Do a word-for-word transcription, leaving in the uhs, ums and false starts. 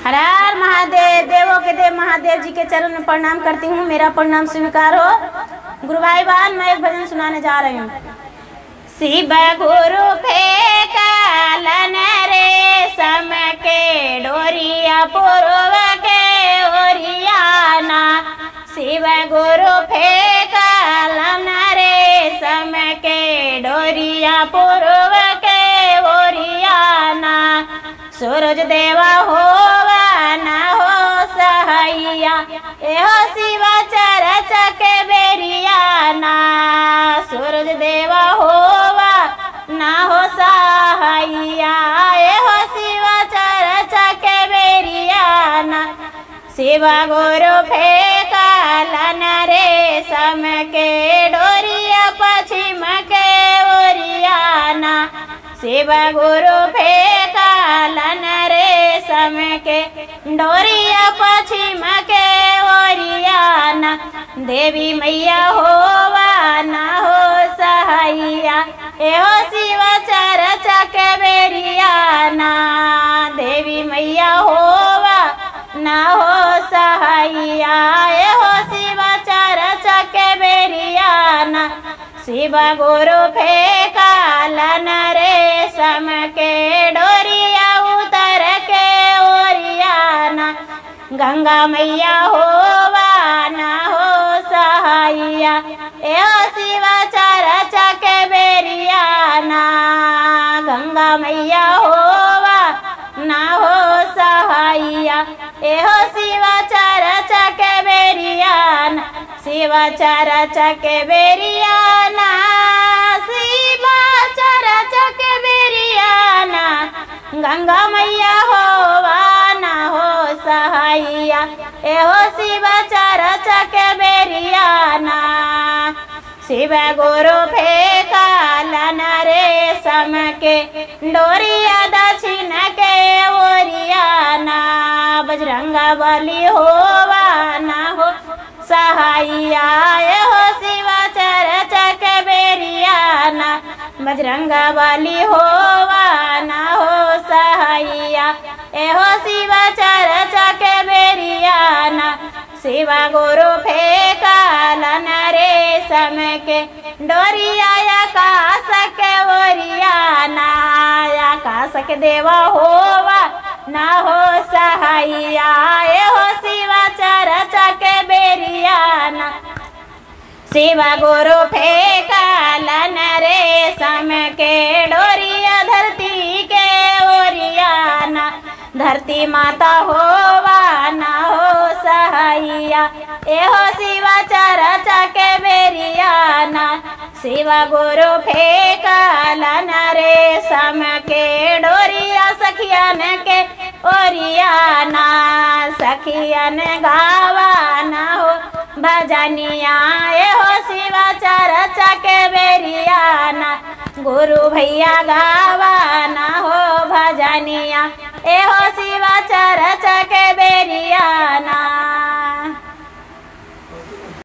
हर हर महादेव। देवों के देव महादेव जी के चरण में प्रणाम करती हूँ। मेरा प्रणाम स्वीकार हो। गुरु भाई बहन, मैं एक भजन सुनाने जा रही हूँ। शिव गुरु फेंकलन रेशम के डोरिया पूर्व के ओरियाना। शिव गुरु फेंकलन रेशम के डोरिया पूर्व के ओरियाना। सूरज देवा होवा ना हो सहैया, एहो शिव चरच के बेरियाना। सूरज देवा होवा ना हो सहैया, एहो शिव चरच के बेरियाना। शिव गुरु फेंकलन रेशम के डोरिया पश्चिम के ओरियाना। शिव गुरु फेंकलन रेशम के डोरिया पश्चिम के ओरियाना। देवी मैया होवा ना हो सहैया, एहो शिव चरच के बेरियाना। देवी मैया होवा ना हो सहैया, एहो शिव चरच के बेरियाना। शिव गुरु फेंकलन रेशम के डोरिया उतर के ओरियाना। गंगा मैया होवा ना हो सहैया, एहो शिव चरच के बेरियाना। गंगा मैया होवा ना हो सहैया, एहो शिव चरच के बेरियाना। शिव चरच के बेरियाना, शिव चरच के बेरियाना। गंगा मैया होवा ना हो सहैया, एहो शिव चरच के बेरियाना। शिव गुरु फेंकलन रेशम के डोरिया दक्षिण के ओरियाना। बजरंगा बली होवा ना हो सहैया, एहो शिव चरच के बेरियाना। बजरंगा बली होवा ना हो सहैया, एहो शिव चरच के बेरियाना। शिव गुरु फेंकलन रेशम के डोरिया आकाश के ओरियाना। आकाश के देवा होवा ना हो सहैया, एहो शिव चरच के बेरियाना। शिव गुरु फेंकलन रेशम के डोरिया धरती के ओरियाना। धरती माता होवा ना हो सहैया, एहो शिव चरच के बेरियाना। शिव गुरु फेंकलन रेशम के डोरिया सखियन के ओरियाना। सखियन गावा ना हो भजनिया, एहो शिव चरच के बेरियाना। गुरु भैया गावा ना हो भजनिया, एहो शिव चरच